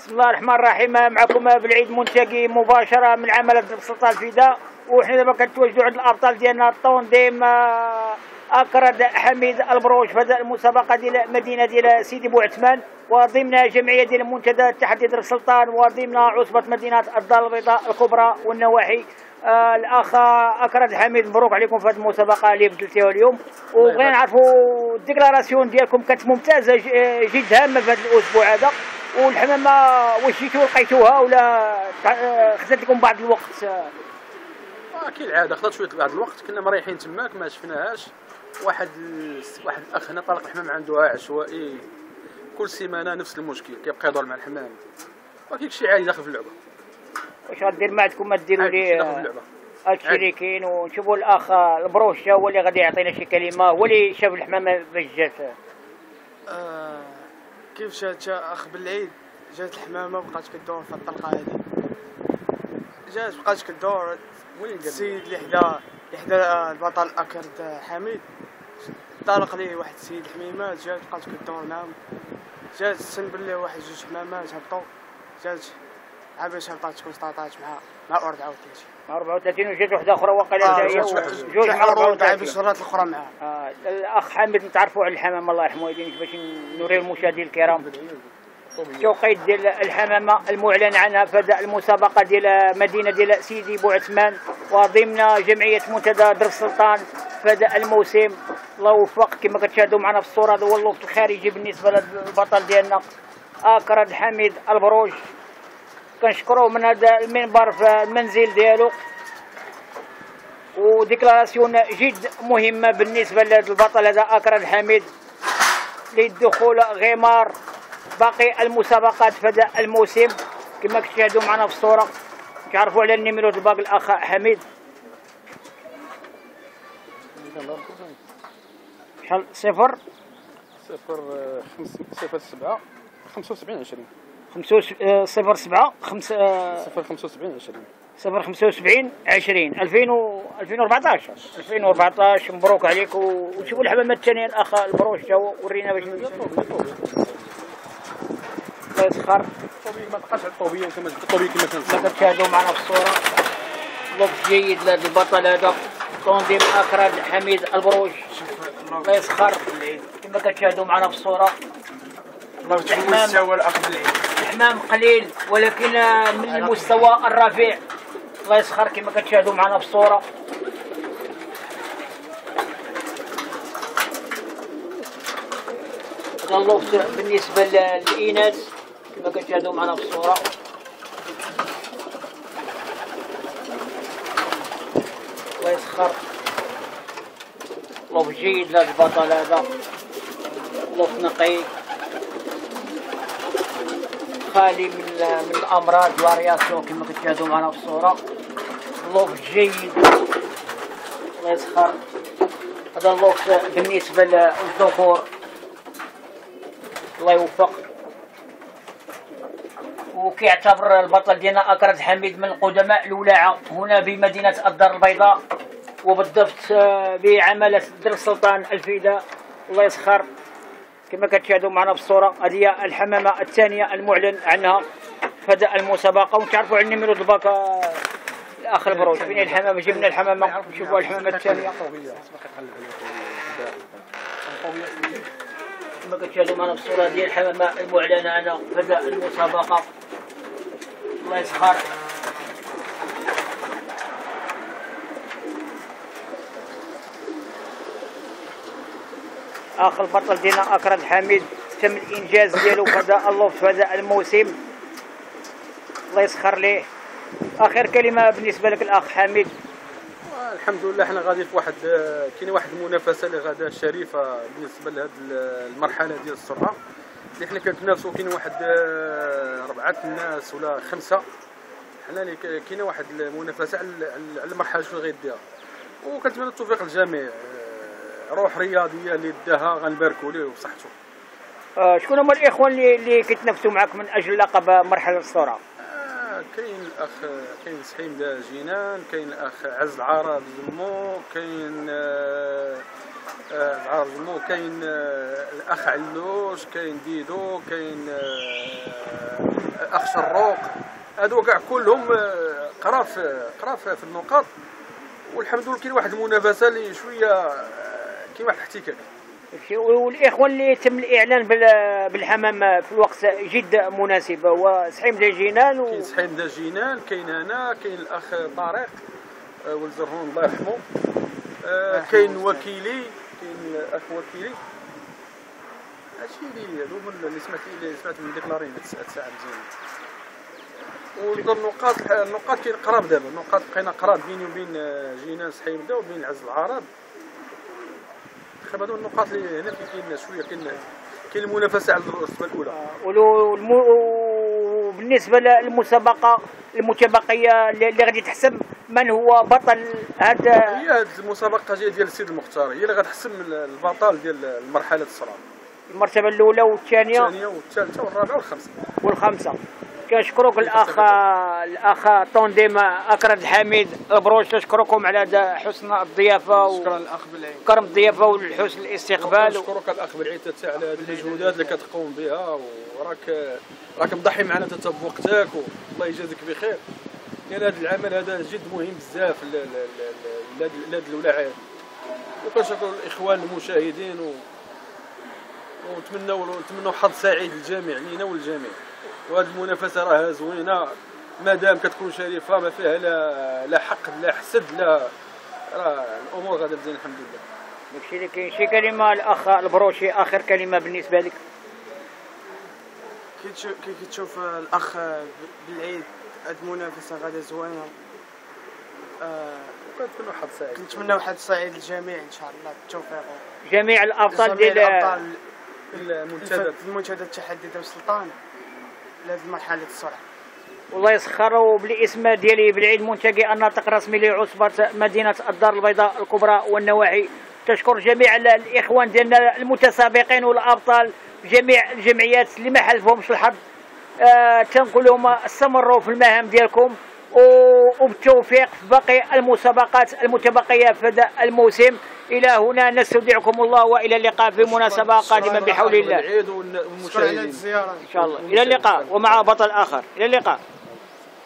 بسم الله الرحمن الرحيم. معكم بالعيد منتقي مباشرة من عمل سلطان الفداء، وحنا دابا كنتواجدوا عند الابطال ديالنا الطونديم اكرد حميد البروج في هذه المسابقة ديال مدينة ديال سيدي بوعثمان، وضمن جمعية ديال منتدى التحدي در السلطان، وضمن عصبة مدينة الدار البيضاء الكبرى والنواحي. الاخ اكرد حميد، مبروك عليكم في هذه المسابقة اللي بدلتيها اليوم، وبغينا نعرفوا الديكلاراسيون ديالكم كانت ممتازة جد هامة في هذا الاسبوع هذا. والحمامة واش جيتوا لقيتوها ولا خدات لكم بعض الوقت؟ كالعاده خدات شويه بعض الوقت، كنا مريحين تماك ما شفناهاش. واحد الاخ هنا طلق حمام عنده عشوائي كل سيمانه نفس المشكل، كيبقى يدور مع الحمام، ولكن شي عادي داخل في اللعبه. واش غدير ما عندكم؟ ما ديروا لي داخل في اللعبه هادشي اللي كاين، ونشوفوا الاخ البروش هو اللي غادي يعطينا شي كلمه، هو اللي شاف الحمامه باش جات. كيف جات اخ بالعيد؟ جات الحمامه بقات كدور في الطلقه هذه، بقات كدور. وين السيد اللي حدا البطل اكرد حميد طلق ليه واحد السيد حميمات، جات بقات كدور معاهم، جات السن بالله واحد جوج حمامات هبطوا، جات عباش هبطات تكون سطاطات مع 34 وجات وحده اخرى وقيلا جايه جوج مع 34 باش الرات الاخرى معاها. الاخ حميد نتعرفوا على الحمامه الله يرحمه ويدينك باش نوري المشاهدين الكرام التوقيت ديال الحمامه المعلن عنها في هذه المسابقه ديال مدينه ديال سيدي بوعثمان، وضمن جمعيه منتدى در السلطان في هذا الموسم. الله يوفق. كما كتشاهدوا معنا في الصوره هذا هو اللوفت الخارجي بالنسبه للبطل ديالنا اكرد حميد البروج. كنشكروه من هذا المنبر في المنزل ديالو، وديكلاراسيون جد مهمه بالنسبه لهذا البطل هذا اكرد حميد للدخول غمار باقي المسابقات في هذا الموسم. كما كتشاهدوا معنا في الصوره تعرفوا على النيميرو الباقي الاخ حميد. شحال؟ 0 0 7 75 20 0 7 5 0 75 20 0 75 20 2014. مبروك عليك. وشوفوا الحمامات الثانيه الاخ البروش جاو ورينا باش الله يسخر. ما بقاش على الطوبيه كما كتشاهدوا معنا في الصوره. لوك جيد لهذا البطل هذا تنظيم اكرد حميد البروج. الله يسخر. كما كتشاهدوا معنا في الصوره الحمام قليل ولكن من المستوى الرفيع. الله يسخر. كما كتشاهدوا معنا في الصوره هذا اللوفت بالنسبه للاناث كما كتشاهدوا معنا في الصوره. الله يسخر. لوفت جيد لهذا البطل هذا، لوفت نقي خالي من الامراض والرياسيون كما كتشاهدوا معنا في الصوره. لوفت جيد. الله يسخر. هذا اللوفت بالنسبه للذكور. الله يوفق. وكيعتبر البطل ديالنا اكرد حميد من قدماء الولاعه هنا بمدينه الدار البيضاء، وبالضبط بعمله در السلطان الفداء. الله يسخر. كما كتشاهدوا معنا في الصوره هذه هي الحمامه الثانيه المعلن عنها في هذه المسابقه. وتعرفوا على النميرو دباك الاخ البروج فين الحمامه. جبنا الحمامه، شوفوا الحمامه الثانيه كما كتشاهدوا معنا في الصوره ديال الحمامه المعلنه عنها في هذه المسابقه. الله يسخر. اخر البطل ديالنا اكرد حميد تم الانجاز ديالو في هذا اللوفت في هذا الموسم. الله يسخر ليه. اخر كلمه بالنسبه لك الاخ حميد. الحمد لله حنا غادي في كاين واحد المنافسه اللي غادا شريفه بالنسبه لهذه المرحله ديال السرعه اللي حنا كنتنافسوا. كاين واحد 4 الناس ولا 5 حنا اللي كاينه واحد المنافسه على المرحله شنو غيديها، وكنتمنى التوفيق للجميع. روح رياضيه اللي داها غنباركوا ليه وصحته. شكون هما الاخوه اللي كيتنافسوا معك من اجل لقب مرحله السرعه؟ كاين الاخ سحيم جينان، كاين الاخ عز العرب زمو، كاين العرب زمو، كاين الاخ علوش، كاين ديدو، كاين الاخ شروق، هادو كاع كلهم قراب في النقاط. والحمد لله كاين واحد المنافسه اللي شويه كاين واحد الاحتكاك. والاخوان اللي تم الاعلان بالحمام في الوقت جد مناسب هو سحيم دجينان كاين سحيم دجينان، كاين انا، كاين الاخ طارق ولد زرهون الله يرحمه، كاين وكيلي، كاين الاخ وكيلي. هادشي اللي هادو هما اللي سمعت من ديكلارين هاد الساعه مزيان. النقاط كاين قراب دابا، النقاط بقينا قراب بيني وبين جينان سحيم دا وبين العز العرب. هادو النقاط اللي هنا كاين شويه كاين المنافسه على الرتبه الاولى. وبالنسبه للمسابقه المتبقيه اللي غادي تحسم من هو بطل هذا، هي هاد المسابقه جايه ديال السيد المختار، هي اللي غتحسم البطل ديال المرحله الصغرى، المرتبه الاولى والثانيه والثالثه والرابعه والخامسه. كنشكرك الاخ طونديم اكرد الحميد البروش، تشكركم على حسن الضيافه شكرا الاخ بالعيد، كرم الضيافه وحسن الاستقبال. نشكرك الاخ بالعيد حتى على هذه المجهودات اللي كتقوم بها، وراك مضحي معنا حتى بوقتك، والله يجازيك بخير، لان هذا العمل هذا جد مهم بزاف لهاد الولاعات. وكنشكر الاخوان المشاهدين ونتمنوا حظ سعيد للجميع، لينا وللجميع. وهذه المنافسه راها زوينه مادام كتكون شريفه، ما فيها لا حقد لا حسد، لا راه الامور غادا مزيان الحمد لله. داكشي اللي كاين. شي كلمه الاخ البروشي، اخر كلمه بالنسبه لك. كي كتشوف الاخ بالعيد هاد المنافسه غادا زوينه، كنتمنوا حظ سعيد، كنتمنوا حظ سعيد للجميع ان شاء الله، بالتوفيق. جميع الابطال ديال المنتدى التحدي ديال السلطان لهذه المرحله الصراحه. والله يسخر. وبالاسم ديالي بالعيد منتقي الناطق الرسمي لعصبه مدينه الدار البيضاء الكبرى والنواحي، تشكر جميع الاخوان ديالنا المتسابقين والابطال بجميع الجمعيات اللي ما حالفهمش الحظ. تنقول لهم استمروا في المهام ديالكم وبالتوفيق في باقي المسابقات المتبقيه في هذا الموسم. الى هنا نستودعكم الله، والى اللقاء في مناسبه قادمه بحول الله. والمشاهدين ان شاء الله. الى اللقاء ومع بطل اخر. الى اللقاء.